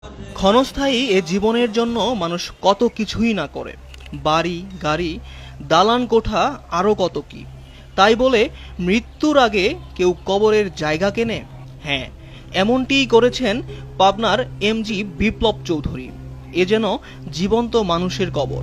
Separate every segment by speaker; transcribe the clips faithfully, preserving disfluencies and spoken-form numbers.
Speaker 1: ক্ষণস্থায়ী এ জীবনের জন্য মানুষ কত কিছুই না করে, বাড়ি গাড়ি, দালান কোঠা, আরও কত কি। তাই বলে মৃত্যুর আগে কেউ কবরের জায়গা কেনে? হ্যাঁ, এমনটিই করেছেন পাবনার এমজি বিপ্লব চৌধুরী। এ যেন জীবন্ত মানুষের কবর।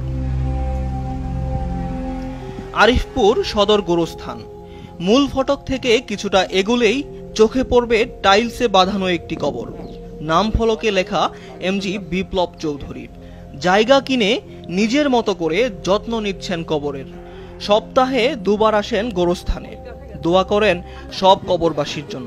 Speaker 1: আরিফপুর সদর গোরস্থান। মূল ফটক থেকে কিছুটা এগুলেই চোখে পড়বে টাইলসে বাঁধানো একটি কবর। নাম ফলকে লেখা এমজি বিপ্লব চৌধুরী। জায়গা কিনে নিজের মতো করে যত্ন নিচ্ছেন কবরের। সপ্তাহে দুবার আসেন গোরস্থানে, দোয়া করেন সব কবরবাসীর জন্য।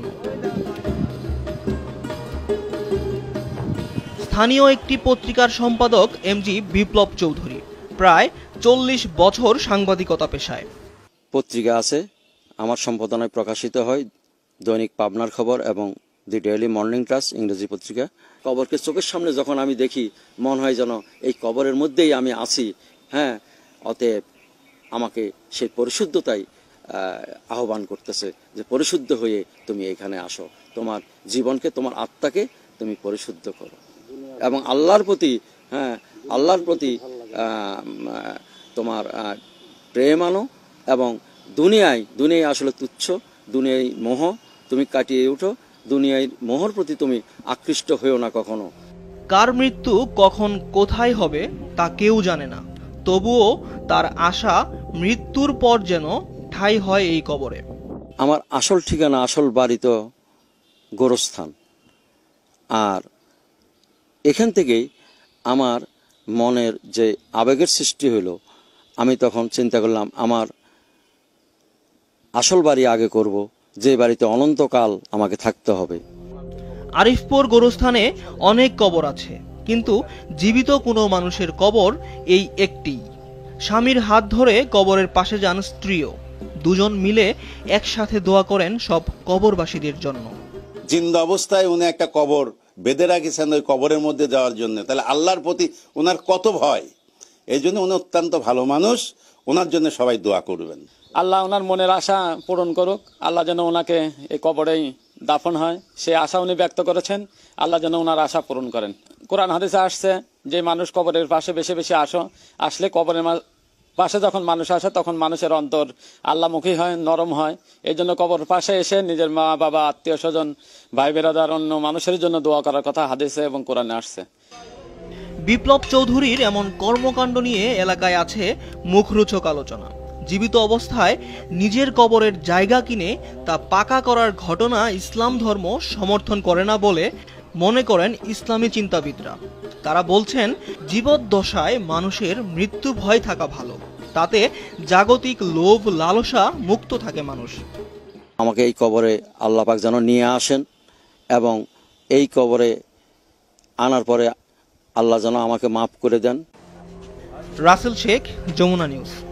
Speaker 1: স্থানীয় একটি পত্রিকার সম্পাদক এমজি বিপ্লব চৌধুরী, প্রায় চল্লিশ বছর সাংবাদিকতা পেশায়।
Speaker 2: পত্রিকা আছে, আমার সম্পাদনায় প্রকাশিত হয় দৈনিক পাবনার খবর এবং দি ডেইলি মর্নিং ট্রাস্ট ইংরেজি পত্রিকা। কবরকে চোখের সামনে যখন আমি দেখি, মনে হয় যেন এই কবরের মধ্যেই আমি আছি। হ্যাঁ, অতএব আমাকে সেই পরিশুদ্ধতাই আহ্বান করতেছে যে পরিশুদ্ধ হয়ে তুমি এখানে আসো, তোমার জীবনকে, তোমার আত্মাকে তুমি পরিশুদ্ধ করো এবং আল্লাহর প্রতি, হ্যাঁ আল্লাহর প্রতি তোমার প্রেম আনো এবং দুনিয়ায় দুনিয়ায় আসলে তুচ্ছ, দুনিয়ায় মোহ, তুমি কাটিয়ে উঠো, দুনিয়ার মোহর প্রতি তুমি আকৃষ্ট হয়েও না কখনো।
Speaker 1: কার মৃত্যু কখন কোথায় হবে তা কেউ জানে না, তবুও তার আশা মৃত্যুর পর যেন ঠাঁই হয় এই কবরে।
Speaker 2: আমার আসল ঠিকানা, আসল বাড়ি তো গোরস্থান। আর এখান থেকেই আমার মনের যে আবেগের সৃষ্টি হলো, আমি তখন চিন্তা করলাম আমার আসল বাড়ি আগে করব, যে বাড়িতে অনন্তকাল আমাকে থাকতে হবে।
Speaker 1: আরিফপুর গোরস্থানে অনেক কবর আছে, কিন্তু জীবিত কোনো মানুষের কবর এই একটি। স্বামীর হাত ধরে কবরের পাশে যান স্ত্রীও। দুজন মিলে একসাথে দোয়া করেন সব কবরবাসীদের জন্য।
Speaker 3: জিন্দা অবস্থায় উনি একটা কবর বেঁধে রাখিছেন ওই কবরের মধ্যে যাওয়ার জন্য। তাহলে আল্লাহর প্রতি ওনার কত ভয়! এই জন্য উনি অত্যন্ত ভালো মানুষ, ওনার জন্য সবাই দোয়া করবেন।
Speaker 4: আল্লাহ ওনার মনের আশা পূরণ করুক, আল্লাহ যেন ওনাকে এই কবরেই দাফন হয়, সে আশা উনি ব্যক্ত করেছেন। আল্লাহ যেন ওনার আশা পূরণ করেন। কোরআন হাদিসে আসছে যে মানুষ কবরের পাশে বেশি বেশি আসো, আসলে কবরের পাশে যখন মানুষ আসে তখন মানুষের অন্তর আল্লাহমুখী হয়, নরম হয়। এই জন্য কবর পাশে এসে নিজের মা বাবা, আত্মীয় স্বজন, ভাই বেরাদার, অন্য মানুষের জন্য দোয়া করার কথা হাদিসে এবং কোরআনে আসছে।
Speaker 1: বিপ্লব চৌধুরীর এমন কর্মকাণ্ড নিয়ে এলাকায় আছে মুখরোচক আলোচনা। জীবিত অবস্থায় নিজের কবরের জায়গা কিনে তা পাকা করার ঘটনা ইসলাম ধর্ম সমর্থন করে না বলে মনে করেন ইসলামী চিন্তাবিদরা। তারা বলছেন জীবদ্দশায় মানুষের মৃত্যু ভয় থাকা ভালো, তাতে জাগতিক লোভ লালসা মুক্ত থাকে মানুষ।
Speaker 2: আমাকে এই কবরে আল্লাহ পাক যেন নিয়ে আসেন এবং এই কবরে আনার পরে আল্লাহ যেন আমাকে মাফ করে দেন।
Speaker 1: রাসেল শেখ, যমুনা নিউজ।